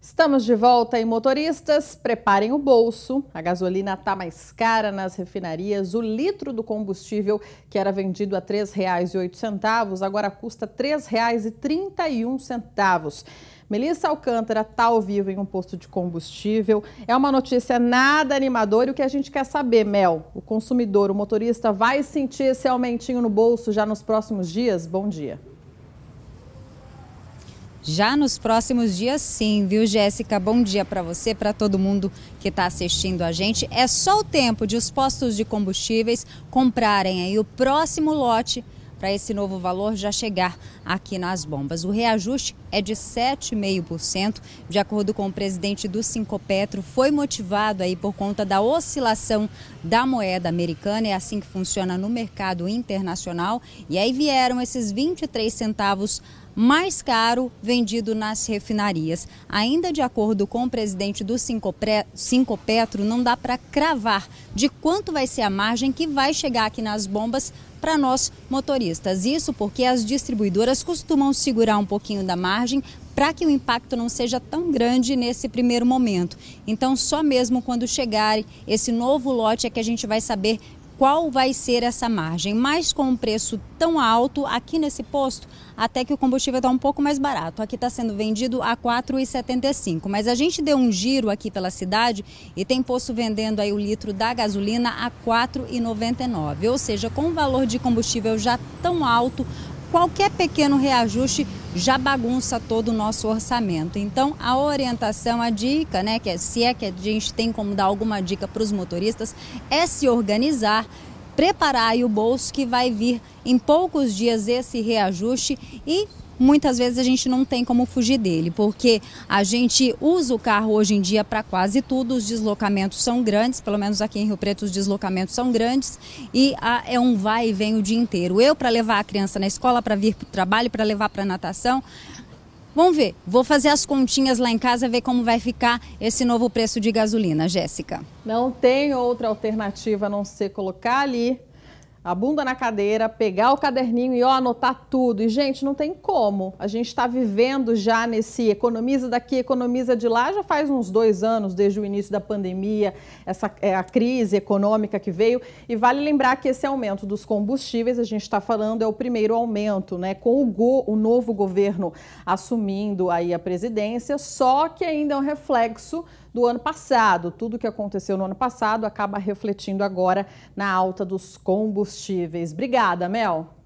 Estamos de volta e motoristas, preparem o bolso. A gasolina está mais cara nas refinarias. O litro do combustível, que era vendido a R$ 3,08, agora custa R$ 3,31. Melissa Alcântara está ao vivo em um posto de combustível. É uma notícia nada animadora e o que a gente quer saber, Mel, o consumidor, o motorista vai sentir esse aumentinho no bolso já nos próximos dias? Bom dia. Já nos próximos dias, sim, viu, Jéssica? Bom dia para você, para todo mundo que está assistindo a gente. É só o tempo de os postos de combustíveis comprarem aí o próximo lote para esse novo valor já chegar aqui nas bombas. O reajuste é de 7,5%, de acordo com o presidente do Sincoppetro, foi motivado aí por conta da oscilação da moeda americana, é assim que funciona no mercado internacional, e aí vieram esses 23 centavos mais caro vendido nas refinarias. Ainda de acordo com o presidente do Sincoppetro, não dá para cravar de quanto vai ser a margem que vai chegar aqui nas bombas para nós motoristas. Isso porque as distribuidoras costumam segurar um pouquinho da margem para que o impacto não seja tão grande nesse primeiro momento. Então, só mesmo quando chegar esse novo lote é que a gente vai saber qual vai ser essa margem. Mas com um preço tão alto aqui nesse posto, até que o combustível está um pouco mais barato. Aqui está sendo vendido a R$ 4,75. Mas a gente deu um giro aqui pela cidade e tem posto vendendo aí o litro da gasolina a R$ 4,99. Ou seja, com o valor de combustível já tão alto, qualquer pequeno reajuste já bagunça todo o nosso orçamento. Então, a orientação, a dica, né, se é que a gente tem como dar alguma dica para os motoristas, é se organizar, preparar aí o bolso que vai vir em poucos dias esse reajuste e muitas vezes a gente não tem como fugir dele, porque a gente usa o carro hoje em dia para quase tudo, os deslocamentos são grandes, pelo menos aqui em Rio Preto os deslocamentos são grandes e é um vai e vem o dia inteiro. Eu para levar a criança na escola, para vir para o trabalho, para levar para natação. Vamos ver, vou fazer as continhas lá em casa, ver como vai ficar esse novo preço de gasolina, Jéssica. Não tem outra alternativa a não ser colocar ali a bunda na cadeira, pegar o caderninho e anotar tudo. E, gente, não tem como. A gente está vivendo já nesse economiza daqui, economiza de lá, já faz uns 2 anos, desde o início da pandemia, a crise econômica que veio. E vale lembrar que esse aumento dos combustíveis, a gente está falando, é o primeiro aumento, né? Com o novo governo assumindo aí a presidência, só que ainda é um reflexo do ano passado. Tudo que aconteceu no ano passado acaba refletindo agora na alta dos combustíveis. Obrigada, Mel.